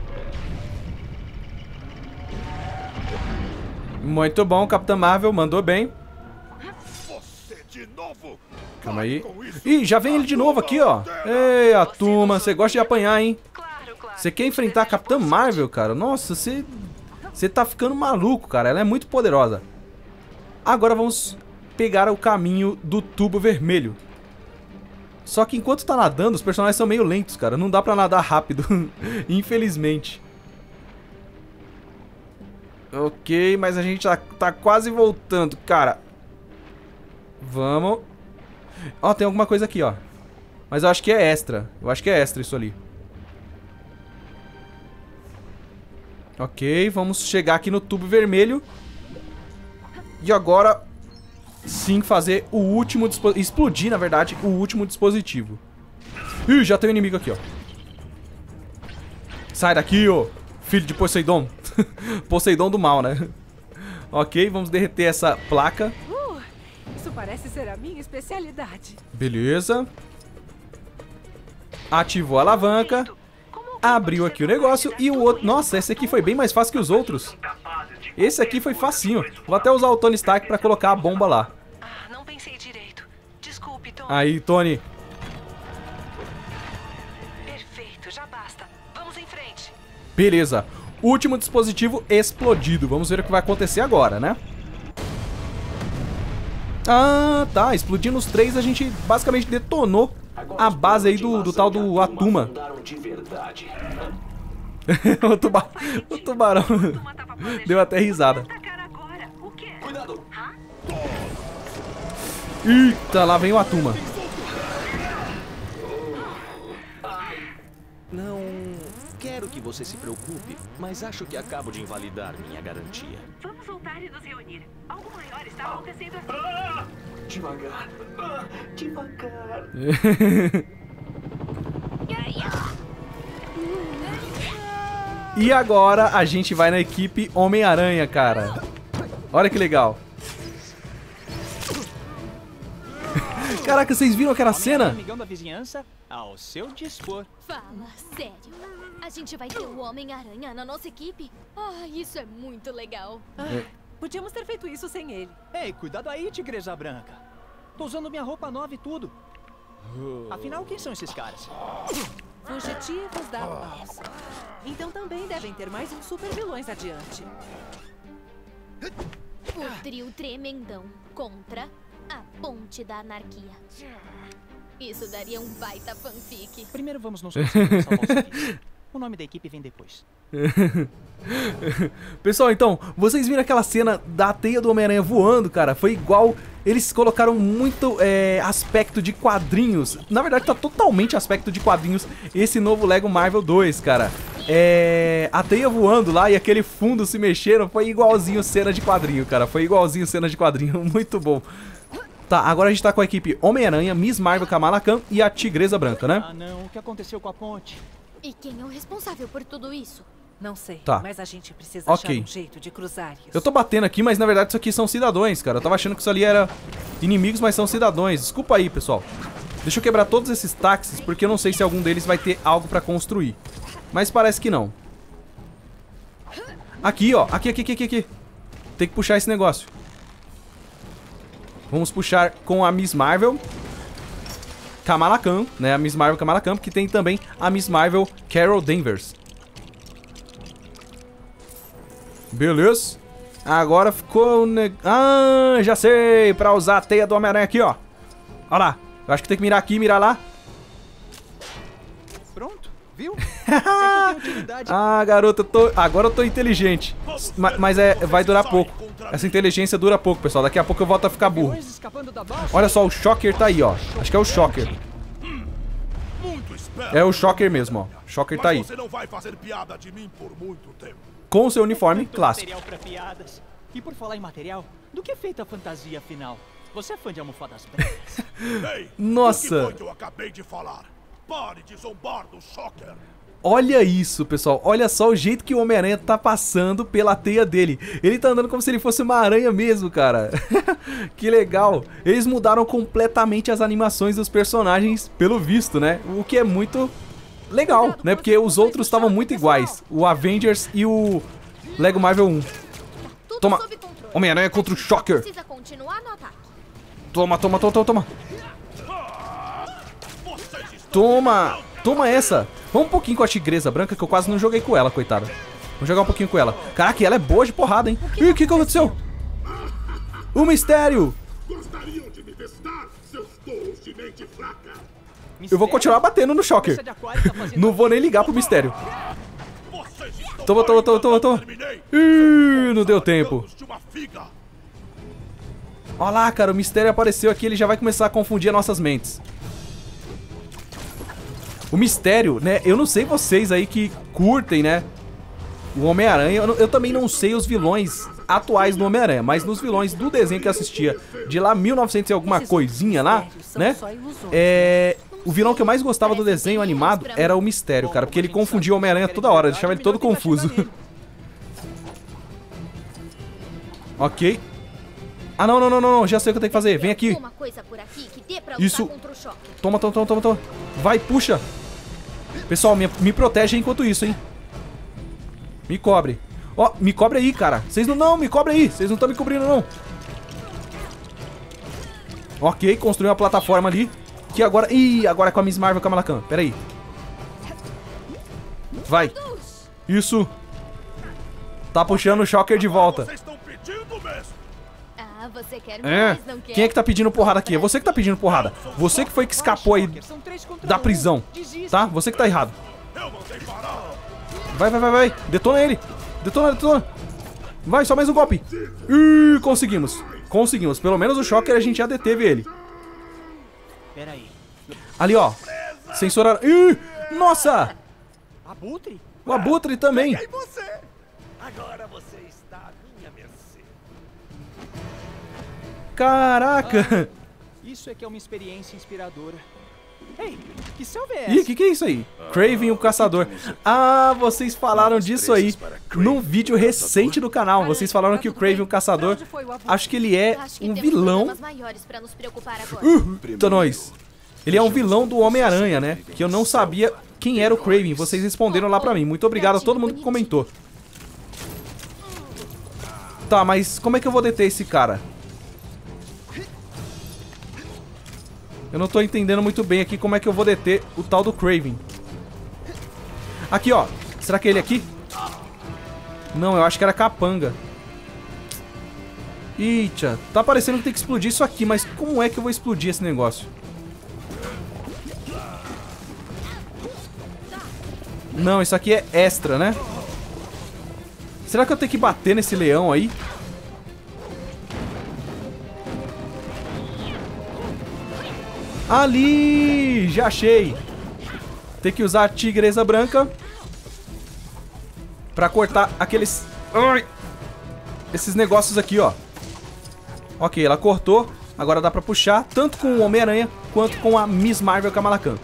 Speaker 1: Muito bom, Capitã Marvel, mandou bem.
Speaker 10: Você de novo?
Speaker 1: Calma aí. Ih, já vem ele de novo aqui, ó. Ei, a turma, você gosta de apanhar, hein? Você quer enfrentar a Capitã Marvel, cara? Nossa, você tá ficando maluco, cara. Ela é muito poderosa. Agora vamos pegar o caminho do tubo vermelho. Só que enquanto tá nadando, os personagens são meio lentos, cara. Não dá pra nadar rápido, infelizmente. Ok, mas a gente tá quase voltando, cara. Vamos. Ó, tem alguma coisa aqui, ó. Mas eu acho que é extra. Eu acho que é extra isso ali. Ok, vamos chegar aqui no tubo vermelho. E agora, sim, fazer o último dispositivo. Explodir, na verdade, o último dispositivo. Ih, já tem um inimigo aqui, ó. Sai daqui, ô filho de Poseidon. Poseidon do mal, né? Ok, vamos derreter essa placa.
Speaker 11: Isso parece ser a minha especialidade.
Speaker 1: Beleza. Ativou a alavanca. Abriu aqui o negócio. E o outro... Nossa, esse aqui foi bem mais fácil que os outros. Esse aqui foi facinho. Vou até usar o Tony Stark pra colocar a bomba lá.
Speaker 13: Não pensei direito. Desculpe, Tony.
Speaker 1: Aí, Tony.
Speaker 13: Perfeito, já basta. Vamos em frente.
Speaker 1: Beleza. Último dispositivo explodido. Vamos ver o que vai acontecer agora, né? Ah, tá. Explodindo os três, a gente basicamente detonou a base aí do tal do Atuma. O tubarão deu até risada. Eita, lá vem o Atuma.
Speaker 3: Não quero que você se preocupe, mas acho que acabo de invalidar minha garantia.
Speaker 13: Vamos voltar e nos reunir. Algo maior está acontecendo aqui.
Speaker 2: Devagar. Devagar.
Speaker 1: E agora a gente vai na equipe Homem-Aranha, cara. Olha que legal. Caraca, vocês viram aquela cena?
Speaker 14: Amigão da vizinhança, ao seu dispor.
Speaker 5: Fala sério. A gente vai ter o Homem-Aranha na nossa equipe? Ah, isso é muito legal.
Speaker 11: Podíamos ter feito isso sem ele.
Speaker 14: Ei, cuidado aí, Tigresa Branca. Tô usando minha roupa nova e tudo. Afinal, quem são esses caras?
Speaker 11: Fugitivos da paz. Então também devem ter mais uns super vilões adiante.
Speaker 5: O trio tremendão contra a ponte da anarquia. Isso daria um baita fanfic.
Speaker 14: Primeiro vamos nos concentrar em salvar os civis. O nome da equipe vem depois.
Speaker 1: Pessoal, então, vocês viram aquela cena da teia do Homem-Aranha voando, cara? Foi igual... Eles colocaram muito aspecto de quadrinhos. Na verdade, tá totalmente aspecto de quadrinhos esse novo Lego Marvel 2, cara. A teia voando lá e aquele fundo se mexendo foi igualzinho cena de quadrinho, cara. Foi igualzinho cena de quadrinho, muito bom. Tá, agora a gente tá com a equipe Homem-Aranha, Miss Marvel, Kamala Khan e a Tigresa Branca, né?
Speaker 14: Ah, não. O que aconteceu com a ponte?
Speaker 5: E quem é o responsável por tudo isso?
Speaker 11: Não sei,
Speaker 1: tá.
Speaker 11: Mas a gente precisa achar um jeito de cruzar isso.
Speaker 1: Eu tô batendo aqui, mas na verdade isso aqui são cidadãos, cara. Eu tava achando que isso ali era inimigos, mas são cidadãos. Desculpa aí, pessoal. Deixa eu quebrar todos esses táxis, porque eu não sei se algum deles vai ter algo pra construir. Mas parece que não. Aqui, ó. Aqui. Tem que puxar esse negócio. Vamos puxar com a Miss Marvel Kamala Khan, né? A Miss Marvel Kamala Khan, que tem também a Miss Marvel Carol Danvers. Beleza. Agora ficou... Ah, já sei. Pra usar a teia do Homem-Aranha aqui, ó. Olha lá. Eu acho que tem que mirar aqui e mirar lá.
Speaker 14: Pronto. viu?
Speaker 1: Ah, garota, agora eu tô inteligente. Mas vai durar pouco. Essa inteligência dura pouco, pessoal. Daqui a pouco eu volto a ficar burro. Olha só, o Shocker tá aí, ó. Acho que é o Shocker. É o Shocker mesmo, ó. O Shocker tá aí.
Speaker 10: Você não vai fazer piada de mim por muito tempo.
Speaker 1: Com o seu uniforme clássico.
Speaker 14: Material pra piadas. E por falar em material, do que é feita a fantasia afinal? Você é fã de almofadas brancas?
Speaker 10: Ei,
Speaker 1: nossa!
Speaker 10: O que foi que eu acabei de falar? Pare de zombar do Shocker.
Speaker 1: Olha isso, pessoal. Olha só o jeito que o Homem-Aranha tá passando pela teia dele. Ele tá andando como se ele fosse uma aranha mesmo, cara. Que legal. Eles mudaram completamente as animações dos personagens, pelo visto, né? O que é muito legal, né? Porque os outros estavam muito iguais. O Avengers e o Lego Marvel 1. Toma. Homem-Aranha contra o Shocker. Toma, toma, toma, toma, toma. Toma. Toma essa. Vamos um pouquinho com a Tigresa Branca, que eu quase não joguei com ela, coitada. Vou jogar um pouquinho com ela. Caraca, ela é boa de porrada, hein? Ih, o que aconteceu? O Mistério. Eu vou continuar batendo no Shocker. Não vou nem ligar pro Mistério. Toma, toma, toma, toma, toma. Ih, não deu tempo. Olha lá, cara, o Mistério apareceu aqui, ele já vai começar a confundir as nossas mentes. O Mistério, né, eu não sei vocês aí que curtem, né, o Homem-Aranha, eu também não sei os vilões atuais do Homem-Aranha, mas nos vilões do desenho que eu assistia de lá 1900 e alguma coisinha lá, né, o vilão que eu mais gostava do desenho animado era o Mistério, cara, porque ele confundia o Homem-Aranha toda hora, deixava ele todo confuso. Ok. Ah, não, não, não, não, já sei o que eu tenho que fazer, vem aqui. Isso. Toma, toma, toma, toma, toma. Vai, puxa. Pessoal, me protege enquanto isso, hein. Me cobre. Ó, me cobre aí, cara. Vocês não, me cobre aí. Vocês não estão me cobrindo, não. Ok, construiu uma plataforma ali. Que agora... Ih, agora é com a Miss Marvel Kamala Khan. Pera aí. Vai. Isso. Tá puxando o Shocker de volta.
Speaker 5: Você quer
Speaker 1: mais, não quer? Quem é que tá pedindo porrada aqui? É você que tá pedindo porrada. Você que foi que escapou aí da prisão, tá? Você que tá errado. Vai, vai, vai, vai. Detona ele. Detona, detona. Vai, só mais um golpe. Ih, conseguimos. Conseguimos. Pelo menos o Shocker a gente já deteve ele. Ali, ó. Sensor... Ih, nossa. O Abutre também.
Speaker 12: Agora você está à minha mercê.
Speaker 1: Caraca!
Speaker 14: Isso é que é uma experiência inspiradora. Ei, que selva é essa?
Speaker 1: Ih, o que é isso aí? Kraven o Caçador. Ah, vocês falaram disso aí num vídeo recente do canal. Vocês falaram que o Kraven o Caçador, acho que ele é um vilão. Eita, nós. Ele é um vilão do Homem-Aranha, né? Que eu não sabia quem era o Kraven. Vocês responderam lá pra mim. Muito obrigado a todo mundo que comentou. Tá, mas como é que eu vou deter esse cara? Eu não tô entendendo muito bem aqui como é que eu vou deter o tal do Kraven. Aqui, ó. Será que é ele aqui? Não, eu acho que era capanga. Eita, tá parecendo que tem que explodir isso aqui, mas como é que eu vou explodir esse negócio? Não, isso aqui é extra, né? Será que eu tenho que bater nesse leão aí? Ali! Já achei! Tem que usar a Tigresa Branca pra cortar aqueles... Ai! Esses negócios aqui, ó. Ok, ela cortou. Agora dá pra puxar tanto com o Homem-Aranha quanto com a Miss Marvel Kamala Khan.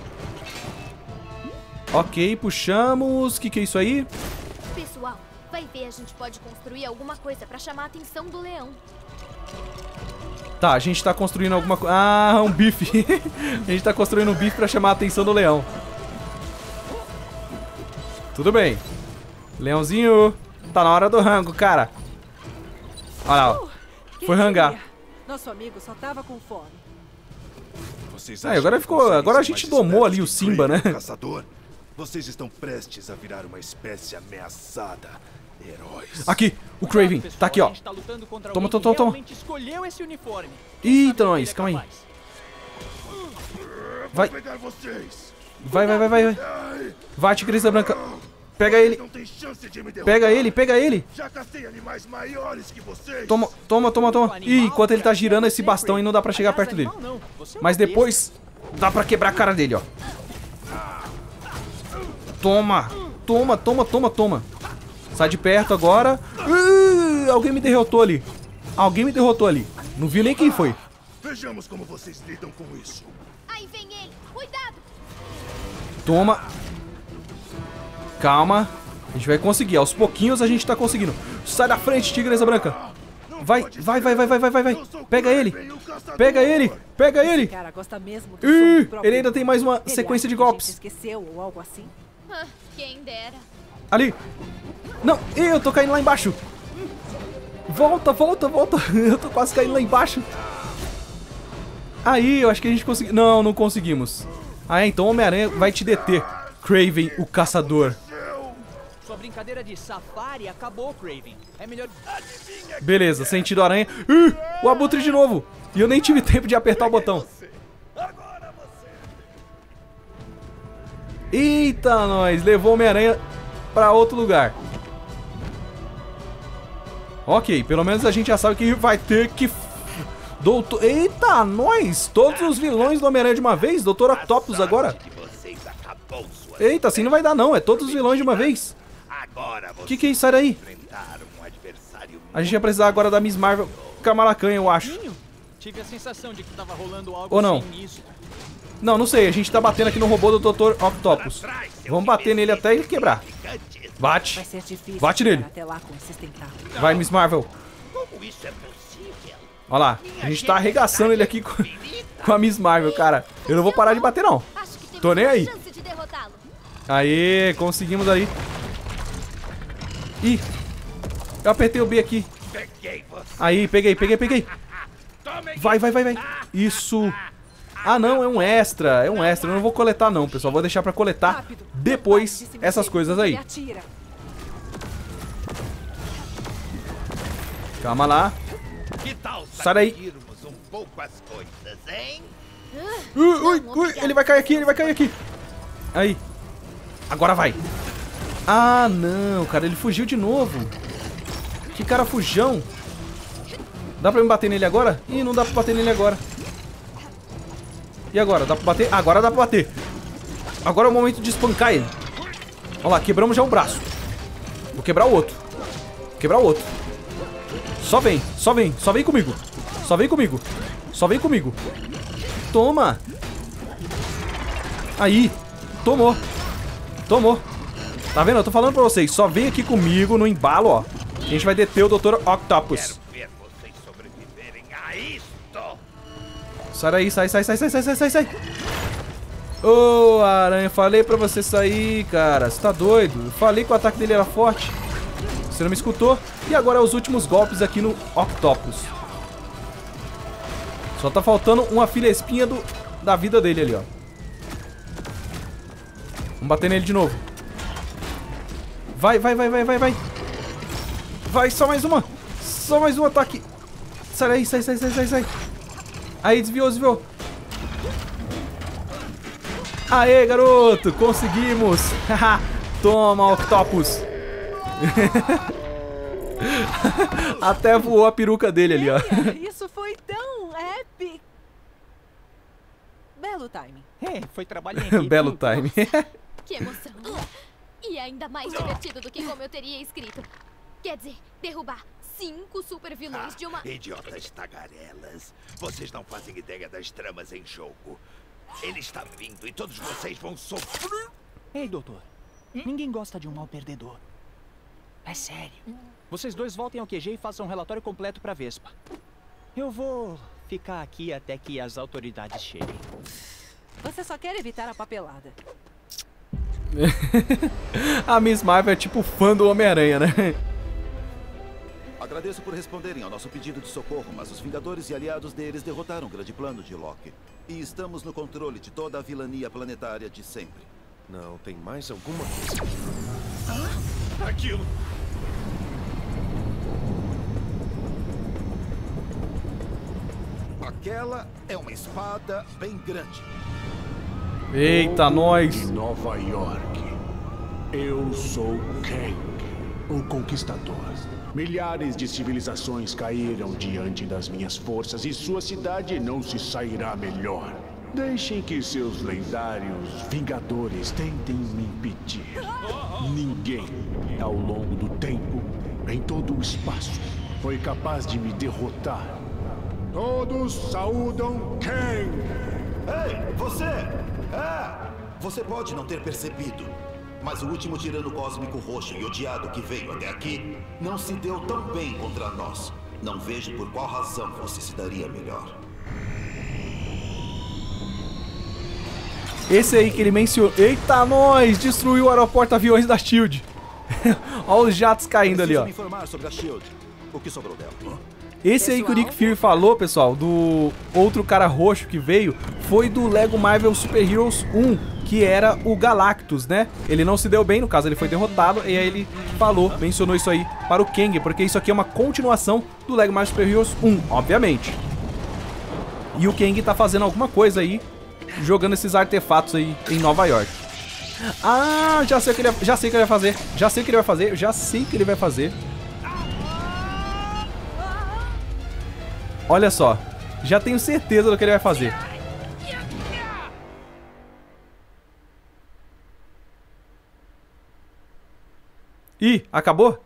Speaker 1: Ok, puxamos. O que é isso aí?
Speaker 5: Pessoal, vai ver, a gente pode construir alguma coisa pra chamar a atenção do leão.
Speaker 1: Tá, a gente tá construindo alguma coisa... Ah, um bife. A gente tá construindo um bife pra chamar a atenção do leão. Tudo bem. Leãozinho, tá na hora do rango, cara. Olha lá, ó. Foi rangar.
Speaker 11: Nosso amigo só tava com fome.
Speaker 1: Agora ficou... Agora a gente domou ali o Simba, né?
Speaker 10: Caçador, vocês estão prestes a virar uma espécie ameaçada. Heróis.
Speaker 1: Aqui, o Kraven. Tá aqui, ó. Toma, toma, toma. Eita, nós. Calma aí. Vai. Vai. Vai, Tigresa Branca. Pega ele. Pega ele.
Speaker 10: Já cacei animais maiores que vocês.
Speaker 1: Toma. Ih, enquanto ele tá girando esse bastão aí, não dá pra chegar perto dele. Mas depois, dá pra quebrar a cara dele, ó. Toma. Sai de perto agora. Alguém me derrotou ali. Não viu nem quem foi.
Speaker 10: Vejamos como vocês lidam com isso.
Speaker 5: Aí vem ele. Cuidado.
Speaker 1: Toma. Calma. A gente vai conseguir. Aos pouquinhos a gente tá conseguindo. Sai da frente, Tigresa Branca. Vai. Pega ele.
Speaker 11: Esse cara gosta mesmo do som do próprio
Speaker 1: Ele ainda tem mais uma
Speaker 11: Ele
Speaker 1: sequência
Speaker 11: acha
Speaker 1: de
Speaker 11: que a gente
Speaker 1: golpes.
Speaker 11: esqueceu ou algo assim?
Speaker 5: Quem dera.
Speaker 1: Ali. Não, eu tô caindo lá embaixo. Volta. Eu tô quase caindo lá embaixo. Aí, eu acho que a gente conseguiu. Não conseguimos. Ah, então o Homem-Aranha vai te deter. Kraven, o caçador.
Speaker 14: Sua brincadeira de safari acabou, Kraven. É melhor...
Speaker 1: Beleza, sentido aranha. O abutre de novo. E eu nem tive tempo de apertar o botão. Eita, nós. Levou o Homem-Aranha pra outro lugar. Ok, pelo menos a gente já sabe que vai ter que... Eita, nós. Todos os vilões do Homem-Aranha de uma vez. Dr. Octopus agora. Eita, assim não vai dar não. É todos os vilões de uma vez. Que é isso? Sai daí. A gente vai precisar agora da Miss Marvel Kamala Khan, eu acho.
Speaker 14: Tive a sensação de que tava rolando algo
Speaker 1: ou não?
Speaker 14: sinistro.
Speaker 1: Não sei. A gente tá batendo aqui no robô do Dr. Octopus. Vamos bater nele até ele quebrar. Bate.
Speaker 11: Vai ser difícil
Speaker 1: Bate nele.
Speaker 11: até lá com esses tentáculos.
Speaker 1: Vai, Miss Marvel. Olha lá. A gente tá arregaçando ele aqui com a Miss Marvel, cara. Eu não vou parar de bater, não. Tô nem aí. Aê, conseguimos ali. Ih, eu apertei o B aqui. Aí, peguei. Vai. Isso. Ah, não, é um extra. Eu não vou coletar não, pessoal. Vou deixar pra coletar depois essas coisas aí. Calma lá. Sai daí. Ui, ele vai cair aqui. Aí. Agora vai. Ah, não, cara, ele fugiu de novo. Que cara fujão. Dá pra me bater nele agora? Ih, não dá pra bater nele agora. E agora? Dá pra bater? Agora dá pra bater. Agora é o momento de espancar ele. Olha lá, quebramos já um braço. Vou quebrar o outro. Só vem comigo. Só vem comigo. Toma. Aí. Tomou. Tá vendo? Eu tô falando pra vocês. Só vem aqui comigo no embalo, ó. A gente vai deter o Dr. Octopus. Sai daí, sai. Ô, aranha, falei pra você sair, cara. Você tá doido? Eu falei que o ataque dele era forte. Você não me escutou? E agora os últimos golpes aqui no Octopus. Só tá faltando uma filespinha da vida dele ali, ó. Vamos bater nele de novo. Vai. Vai, só mais uma. Só mais um ataque. Sai daí, sai. Aí, desviou. Aê, garoto, conseguimos. Toma, Octopus. Até voou a peruca dele ali, ó.
Speaker 11: Isso foi tão épico. Belo timing.
Speaker 14: Foi trabalho em equipe.
Speaker 1: Belo timing.
Speaker 5: Que emoção. E ainda mais divertido do que como eu teria escrito. Quer dizer, derrubar 5 super vilões de uma...
Speaker 12: Idiotas tagarelas. Vocês não fazem ideia das tramas em jogo. Ele está vindo e todos vocês vão sofrer.
Speaker 14: Ei, doutor. Ninguém gosta de um mau perdedor. É sério. Vocês dois voltem ao QG e façam um relatório completo pra Vespa. Eu vou ficar aqui até que as autoridades cheguem.
Speaker 11: Você só quer evitar a papelada.
Speaker 1: A Miss Marvel é tipo fã do Homem-Aranha, né?
Speaker 8: Agradeço por responderem ao nosso pedido de socorro, mas os Vingadores e aliados deles derrotaram o grande plano de Loki. E estamos no controle de toda a vilania planetária de sempre.
Speaker 10: Não, tem mais alguma coisa.
Speaker 12: Aquilo!
Speaker 8: Aquela é uma espada bem grande.
Speaker 1: Eita, nós!
Speaker 10: De Nova York. Eu sou Kang, o Conquistador. Milhares de civilizações caíram diante das minhas forças e sua cidade não se sairá melhor. Deixem que seus lendários Vingadores tentem me impedir. Ninguém, ao longo do tempo, em todo o espaço, foi capaz de me derrotar. Todos saúdam Kang!
Speaker 8: Ei, você! Você pode não ter percebido, mas o último tirano cósmico roxo e odiado que veio até aqui não se deu tão bem contra nós. Não vejo por qual razão você se daria melhor.
Speaker 1: Esse aí que ele mencionou... Eita, nós! Destruiu o aeroporto aviões da SHIELD. Olha os jatos caindo ali, ó.
Speaker 8: Me informar sobre a SHIELD. O que sobrou dela?
Speaker 1: Esse aí que o Nick Fury falou, pessoal, do outro cara roxo que veio, foi do Lego Marvel Super Heroes 1, que era o Galactus, né? Ele não se deu bem, no caso ele foi derrotado, e aí ele falou, mencionou isso aí para o Kang, porque isso aqui é uma continuação do Lego Marvel Super Heroes 1, obviamente. E o Kang tá fazendo alguma coisa aí, jogando esses artefatos aí em Nova York. Ah, já sei o que ele vai fazer. Já sei o que ele vai fazer. Olha só, já tenho certeza do que ele vai fazer. Ih, acabou?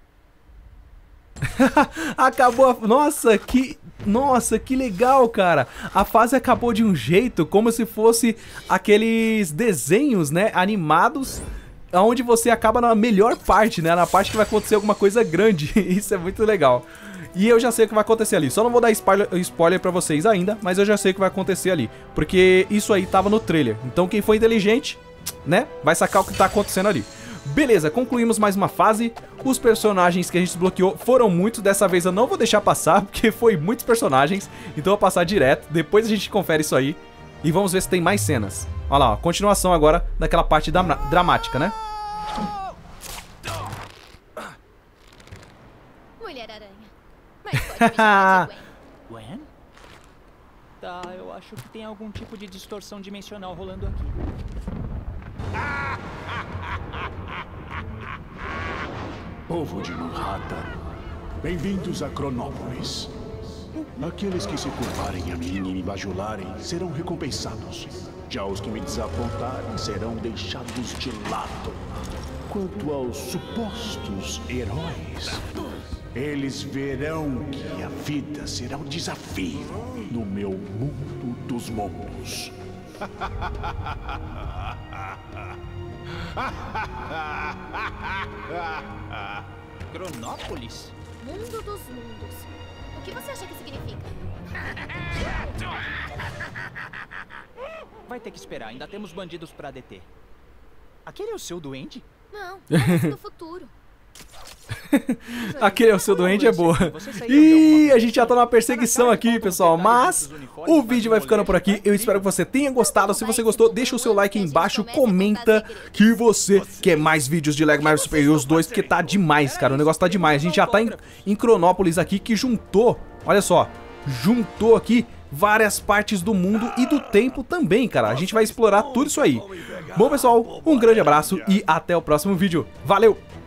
Speaker 1: Acabou. Nossa, que legal, cara. A fase acabou de um jeito como se fosse aqueles desenhos, né, animados, onde você acaba na melhor parte, né, na parte que vai acontecer alguma coisa grande. Isso é muito legal. E eu já sei o que vai acontecer ali. Só não vou dar spoiler pra vocês ainda, mas eu já sei o que vai acontecer ali, porque isso aí tava no trailer. Então quem for inteligente, né, vai sacar o que tá acontecendo ali. Beleza, concluímos mais uma fase. Os personagens que a gente desbloqueou foram muitos. Dessa vez eu não vou deixar passar, porque foi muitos personagens. Então eu vou passar direto. Depois a gente confere isso aí. E vamos ver se tem mais cenas. Olha lá, ó, continuação agora daquela parte dramática, né?
Speaker 5: Mulher-Aranha. Mas pode me chamar de Gwen.
Speaker 14: Gwen? Tá, eu acho que tem algum tipo de distorção dimensional rolando aqui.
Speaker 10: Povo de Manhattan, bem-vindos a Cronópolis. Aqueles que se curvarem a mim e me bajularem serão recompensados. Já os que me desapontarem serão deixados de lado. Quanto aos supostos heróis, eles verão que a vida será um desafio no meu mundo dos mundos.
Speaker 14: Cronópolis?
Speaker 5: Mundo dos mundos. O que você acha que significa?
Speaker 14: Vai ter que esperar, ainda temos bandidos pra deter. Aquele é o seu duende?
Speaker 5: Não, parece do futuro.
Speaker 1: Aquele é o seu duende, é boa. E a gente já tá numa perseguição aqui, pessoal. Mas o vídeo vai ficando por aqui. Eu espero que você tenha gostado. Se você gostou, deixa o seu like aí embaixo. Comenta que você quer mais vídeos de Lego Marvel Super Heroes 2, porque tá demais, cara. O negócio tá demais. A gente já tá em Cronópolis aqui, que juntou, olha só, juntou aqui várias partes do mundo e do tempo também, cara. A gente vai explorar tudo isso aí. Bom, pessoal, um grande abraço e até o próximo vídeo. Valeu!